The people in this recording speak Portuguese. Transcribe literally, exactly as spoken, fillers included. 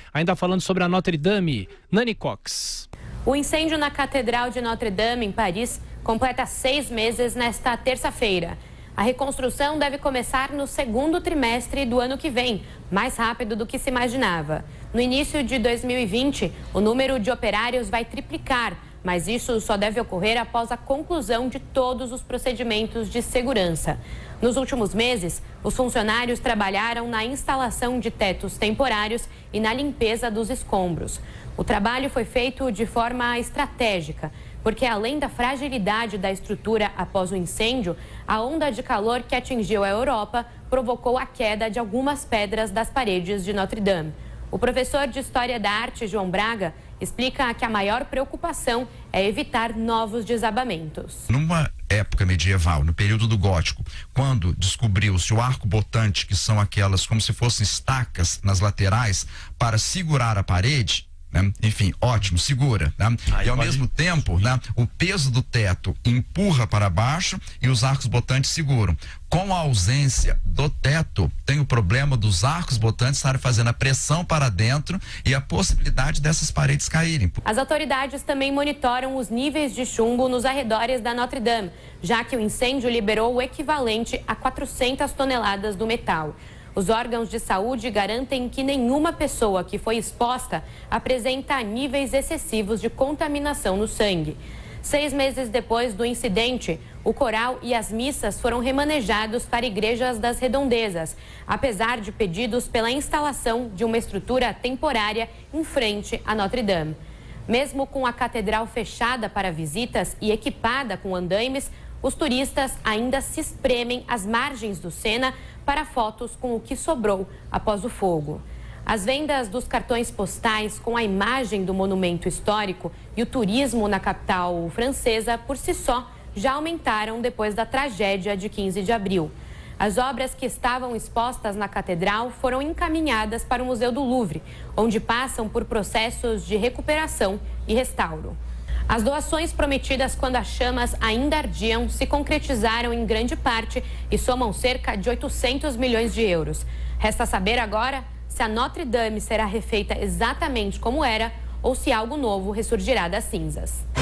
Ainda falando sobre a Notre Dame, Nani Cox. O incêndio na Catedral de Notre Dame, em Paris, completa seis meses nesta terça-feira. A reconstrução deve começar no segundo trimestre do ano que vem, mais rápido do que se imaginava. No início de dois mil e vinte, o número de operários vai triplicar, mas isso só deve ocorrer após a conclusão de todos os procedimentos de segurança. Nos últimos meses, os funcionários trabalharam na instalação de tetos temporários e na limpeza dos escombros. O trabalho foi feito de forma estratégica, porque além da fragilidade da estrutura após o incêndio, a onda de calor que atingiu a Europa provocou a queda de algumas pedras das paredes de Notre Dame. O professor de História da Arte, João Braga, explica que a maior preocupação é evitar novos desabamentos. Numa época medieval, no período do Gótico, quando descobriu-se o arco-botante, que são aquelas como se fossem estacas nas laterais para segurar a parede, né? Enfim, ótimo, segura, né? E ao pode... mesmo tempo, né, o peso do teto empurra para baixo e os arcos botantes seguram. Com a ausência do teto, tem o problema dos arcos botantes estarem fazendo a pressão para dentro e a possibilidade dessas paredes caírem. As autoridades também monitoram os níveis de chumbo nos arredores da Notre Dame, já que o incêndio liberou o equivalente a quatrocentas toneladas do metal. Os órgãos de saúde garantem que nenhuma pessoa que foi exposta apresenta níveis excessivos de contaminação no sangue. Seis meses depois do incidente, o coral e as missas foram remanejados para igrejas das redondezas, apesar de pedidos pela instalação de uma estrutura temporária em frente à Notre Dame. Mesmo com a catedral fechada para visitas e equipada com andaimes, os turistas ainda se espremem às margens do Sena para fotos com o que sobrou após o fogo. As vendas dos cartões postais com a imagem do monumento histórico e o turismo na capital francesa, por si só, já aumentaram depois da tragédia de quinze de abril. As obras que estavam expostas na catedral foram encaminhadas para o Museu do Louvre, onde passam por processos de recuperação e restauro. As doações prometidas quando as chamas ainda ardiam se concretizaram em grande parte e somam cerca de oitocentos milhões de euros. Resta saber agora se a Notre Dame será refeita exatamente como era ou se algo novo ressurgirá das cinzas.